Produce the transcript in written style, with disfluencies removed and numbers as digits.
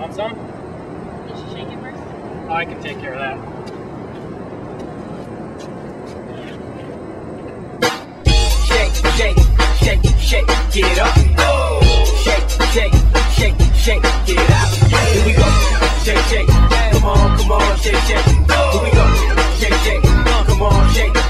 want some? You should shake it first. Oh, I can take care of that. Shake, shake, shake, shake, get it up. Oh. Shake, shake, shake, shake, get it out. Here we go. Shake, shake, come on, shake, shake. Here we go. Shake, shake, come on, shake.